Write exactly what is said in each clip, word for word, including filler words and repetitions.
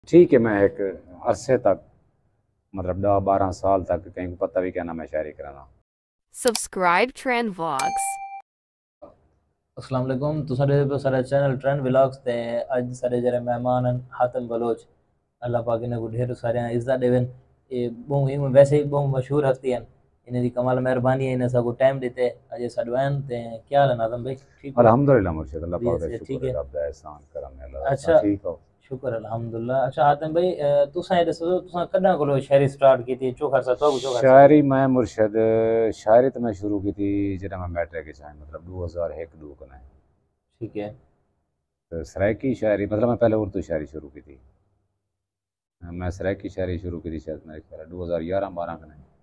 ठीक है। मैं एक अरसे तक मतलब दस बारह साल तक कहीं को पता भी कहना मैं शायरी कराना। Subscribe Trend Vlogs. अस्सलाम वालेकुम। तो सारे सारे चैनल ट्रेंड व्लॉग्स ते अज सारे जरे मेहमान हैं हातिम बलोच। अल्लाह पाक इन्हें को ढेर सारे इज्जत देवन। ये बहु ही वैसे ही बहु मशहूर हस्ती हैं। इन्हें दी कमाल मेहरबानी है, इन्हें सबको टाइम देते अजय सडवान ते क्या हाल है नाज़म भाई? ठीक हो? अल्हम्दुलिल्लाह मुर्शिद, अल्लाह जी पाक दा से ठीक शुक्र है, है। रब दा एहसान करम है। अल्लाह दा अच्छा, ठीक हो। शुक्र अल्हम्दुलिल्लाह। अच्छा हातिम भाई, तुसा ये दसो तुसा कदा कोलो शायरी स्टार्ट की थी? चोखर सा तो चोखर सा शायरी मैं मुर्शिद शायरी तो मैं शुरू की थी जब मैं मैट्रिक के चाहे मतलब दो हज़ार एक दो को ना। ठीक है। तो सराइकी शायरी मतलब मैं पहले उर्दू शायरी शुरू की थी। मैं सराइकी शायरी शुरू की थी शायद मेरे ख्याल दो हज़ार ग्यारह बारह का नहीं,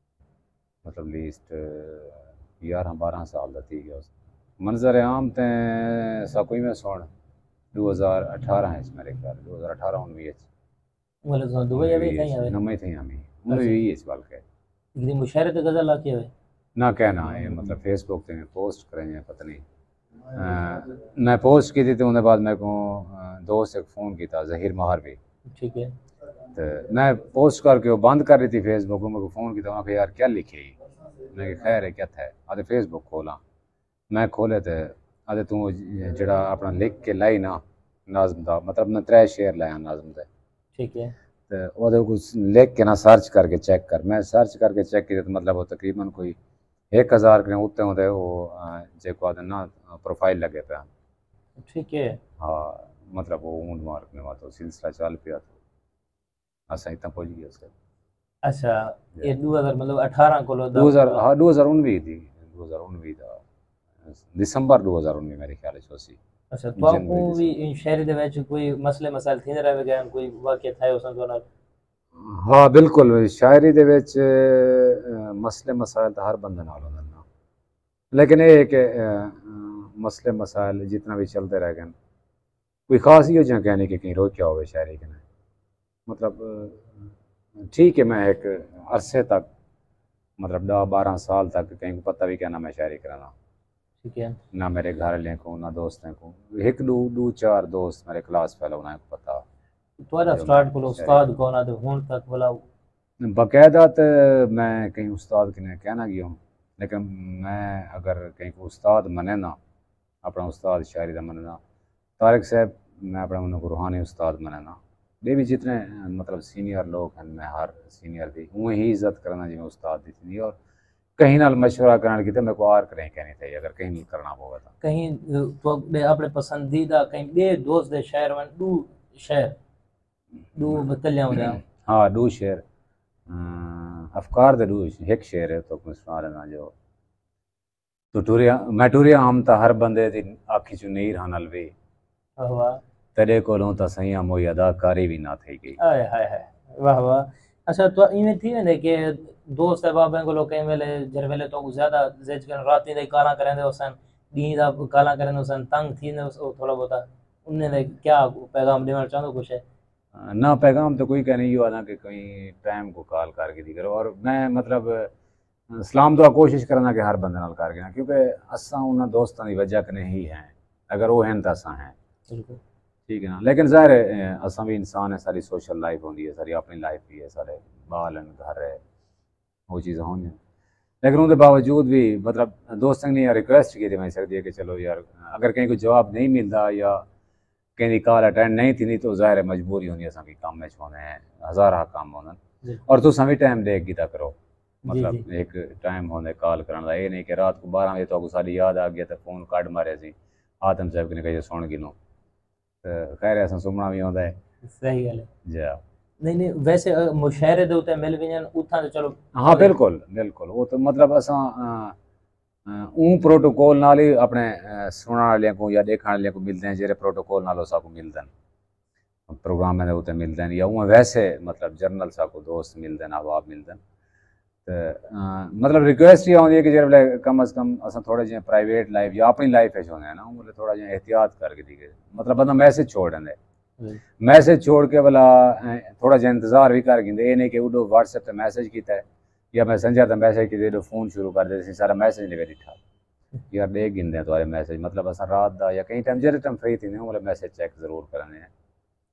मतलब लीस्ट ग्यारह बारह साल का थी गया उस मंजर आम ते साकोई में सुन दो हज़ार अठारह है मेरे ख्याल दो हज़ार अठारह उन्नीस मतलब तो दुबई अभी कहीं उन्नीस आवे? नम्बे थे हमें अच्छा, उन्नीस बल्कि एक दिन मुशायरे ते गजल आके आवे? ना कहना है मतलब फेसबुक पे मैं पोस्ट करेंगे पता नहीं। अ, मैं पोस्ट की थी तो उन्हें बाद मेरे को अ, दोस्त एक फ़ोन किया जहीर महार भी। ठीक है। तो मैं पोस्ट करके वो बंद कर रही थी फेसबुक को, मेरे को फ़ोन किया उन्होंने यार क्या लिखे ही। मैं कहा, खैर है क्या था आधे फेसबुक खोला। मैं खोले तो आधे तू जड़ा अपना लिख के लाई ना नाज़म का मतलब मैं त्रै शेर लाया नाज़म के। ठीक है। तो वो कुछ लिख के ना सर्च करके चेक कर, मैं सर्च करके चेक किया तो मतलब वो तकरीबन कोई एक हज़ार के उत्ते होंदे वो जेको आदे ना प्रोफाइल लगे पे। ठीक है। हाँ मतलब वो ऊंड मार्क में तो सिलसिला चल पिया तो असा इतना पहुंच गया उसके। अच्छा, ये दो हज़ार मतलब अठारह को लो दा दो हज़ार मतलब। हाँ दो हज़ार उन्नीस थी दो हज़ार उन्नीस था दिसंबर दो हज़ार उन्नीस मेरे ख्याल से उसी अच्छा, तो आपको जनवरी भी दिसंबर। इन शहरी दे विच कोई मसले मसाइल थी रहे गए कोई वाकया था उस तो ना? हाँ बिल्कुल शायरी दे विच अ, मसले मसाइल तो हर बंदे नाल होंदे ना, लेकिन ये है कि अ, अ, मसले मसाइल जितना भी चलते रह गए कोई खास ही हो जाए कहने कि कहीं रोक्या हो शायरी के ना मतलब अ, ठीक है। मैं एक अरसे तक मतलब दस बारह साल तक कहीं को पता भी कहना मैं शायरी कराना। ठीक है। ना मेरे घर वाले को ना दोस्तों को, एक दो दो चार दोस्त मेरे क्लास फेलो उन्हें को पता तुम्हारा जो मैं स्टार्ट को शायरी उस्ताद कौन आते हुन तक बोला? बाकायदा तो मैं कहीं उस्ताद के ने कहना गया हूँ, लेकिन मैं अगर कहीं को उस्ताद मने ना अपना उस्ताद शायरी का मनना तारिक साहब, मैं अपने उन्होंने रूहानी उस्ताद मनना ये भी जितने मतलब सीनियर लोग हैं मैं हर सीनियर की उमें ही इज्जत करना जिम्मे उस्ताद दी थी और कहीं नाल मशवरा करने की तो मेरे को आर करें कहनी चाहिए अगर कहीं नहीं करना होगा तो। कहीं तो अपने अपने पसंदीदा कहीं बे दोस्त दे शहर वन दू शहर दू बतलियां हो जा। हाँ दो शेर अ, अफकार दे दो एक शेर है तो कुछ सुना लेना जो तो टूरिया मैं टूरिया हम तो हर बंदे दी आखी चु नहीं रहना लवे वाह तेरे कोलों तो सही मोई अदाकारी भी ना थी गई। हाय हाय हाय, वाह वाह। अच्छा, तो इवें थी ने कि दोस्त है बाबे को लोग कहीं वेले जर वेले तो ज्यादा जेज कर रात नहीं काला करेंदे होसन दी दा काला करेंदे होसन तंग थी ने वो थोड़ा बहुत उन्हें दे क्या पैगाम देना चाहते कुछ है? ना पैगाम तो कोई कह नहीं हुआ ना कि कहीं टाइम को कॉल करके दी करो और मैं मतलब सलाम दुआ कोशिश करना कि हर बंदे नाल करके ना क्योंकि असा उन्होंने दोस्तों की वजह कने ही हैं अगर वो हैं तो असा हैं बिल्कुल। ठीक है ना। लेकिन ज़ाहिर है असा भी इंसान है, सारी सोशल लाइफ होती है, सारी अपनी लाइफ भी है, सारे बाल हैं घर है वो चीज़ें होंगी, लेकिन उसके बावजूद भी मतलब दोस्तों ने रिक्वेस्ट की थी मैं सकती है कि चलो यार अगर कहीं को जवाब नहीं मिलता या कहीं कॉल अटेंड नहीं थी नहीं तो ज़ाहिर है मजबूरी होंगी असा की कम में होने हैं हज़ार काम होने और तुम भी टाइम देख गिता करो जी जी। मतलब एक टाइम होने कॉल करने का ये नहीं कि रात को बारह बजे तो सारी याद आ गया तो फोन कट मारे सी आतम साहब ने कही सुन गिनो तो खैर ऐसा सुमना भी आता है सही गल है। जी। नहीं नहीं वैसे अ, मुशायरे दे उते मिल गए उथा तो चलो हाँ अगे। बिल्कुल बिल्कुल वो तो मतलब असा ऊँ प्रोटोकॉल नाल ही अपने अ, सुनने वाले को या देखने वाले को मिलते हैं जेरे प्रोटोकॉल नाल साकू मिलते हैं प्रोग्राम में उत्ते मिलते हैं या उँ वैसे मतलब जर्नल साकू दोस्त मिलते हैं अहबाब मिलते हैं तो अ, मतलब रिक्वेस्ट ये होती है कि जेरे कम अज़ कम अस थोड़े जो प्राइवेट लाइफ या अपनी लाइफ होने ना वो थोड़ा जो एहतियात करके दी मतलब बंदा मैसेज छोड़ देंगे मैसेज छोड़ के भला अ, थोड़ा जो इंतजार भी कर गिंदे ये नहीं कि उडो व्हाट्सएप पर मैसेज किया है या मैसेंजर पर मैसेज किए फोन शुरू कर दे सारा मैसेज लेकर दिखा यार देख गिंदे तुम्हारे मैसेज मतलब अस रात का या कहीं टाइम जो टाइम फ्री थी मतलब मैसेज चेक जरूर करने हैं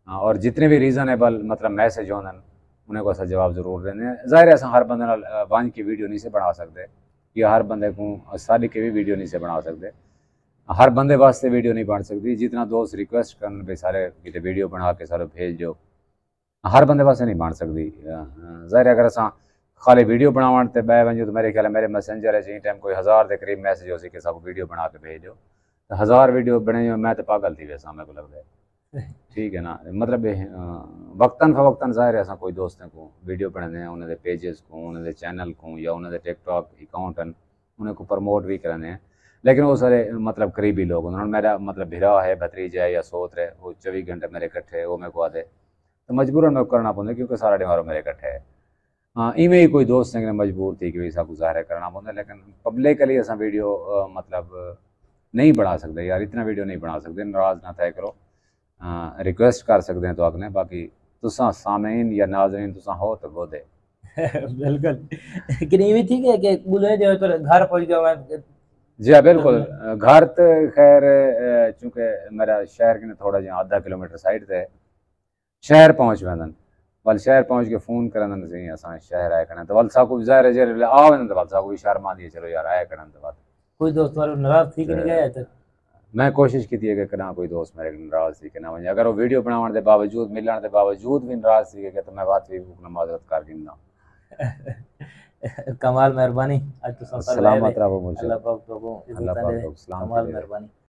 हाँ, और जितने भी रीजनेबल मतलब मैसेज होंगे उन्हें को असा जवाब जरूर देने। जाहिर है अस हर बंदे नाल वंज की वीडियो नहीं से बना सकते या हर बंदे को सारी की भी वीडियो नहीं से बना सकते, हर बंदे वास्ते वीडियो नहीं बन सकती। जितना दोस्त रिक्वेस्ट करन भी सारे किते वीडियो बना के सारे भेज दो, हर बंदे वास्ते नहीं बन सकती। जाहिर है अगर असा खाली वीडियो बनावन ते बै वंजो तो मेरे ख्याल है मेरे मैसेंजर है जी टाइम कोई हज़ार के करीब मैसेज हो सी कि सब वीडियो बना के भेज दो, तो हज़ार वीडियो बने मैं तो पागल थी वैसा मेरे को लगता है। ठीक है ना, मतलब वक्तन फवक्तन जाहिर है असा कोई दोस्तों को वीडियो बनाने हैं, उन्हें पेजेस को, उन्हें चैनल को या उन्हें टिकटॉक अकाउंट उन्हें को प्रमोट भी कराने हैं। लेकिन वो सारे मतलब करीबी लोग उन्होंने मेरा मतलब भिरा है, भतीजा है या सोत है, वो चौबीस घंटे मेरे कट्ठे वो मेरे को आते तो मजबूरन मैं करना पौंदा क्योंकि सारा डिमारो मेरे कट्ठे है। हाँ इवें ही कोई दोस्त ने मजबूर थी कि वैसा गुजारा करना पौंदा, लेकिन पब्लिकली असा वीडियो मतलब नहीं बना सकते यार, इतना वीडियो नहीं बना सकते, नाराज़ ना तय करो। रिक्वेस्ट कर सकते हैं तो अगने, बाकी तुसा सामीन या नाज़रीन तुसा हो तो वो दे। बिल्कुल कि नहीं भी ठीक है कि बोले जो तो घर पहुंच गया मैं। जी हाँ बिल्कुल, घर तो खैर चूँकि मेरा शहर के थोड़ा जहाँ आधा किलोमीटर साइड से शहर पहुँच वेंदन, वल शहर पहुँच के फ़ोन करन सही असां शहर आए करें तो वल साकू ज़ाहिर जे आ वेंदन तो वल साकू भी शर्म आंदी है चलो यार आए करन तो बात। कोई दोस्त वालों नाराज थी कि नहीं गया तो मैं कोशिश की थी कि कदा कोई दोस्त मेरे नाराज़ थी कि ना वजे, अगर वो वीडियो बनाने के बावजूद मिलने के बावजूद भी नाराज़ थी कि तो मैं बात भी माजरत कर गिनना। कमाल मेहरबानी आज तो सलामत रहो मुझे, अल्लाह पाक तो इज्जत दे, कमाल मेहरबानी।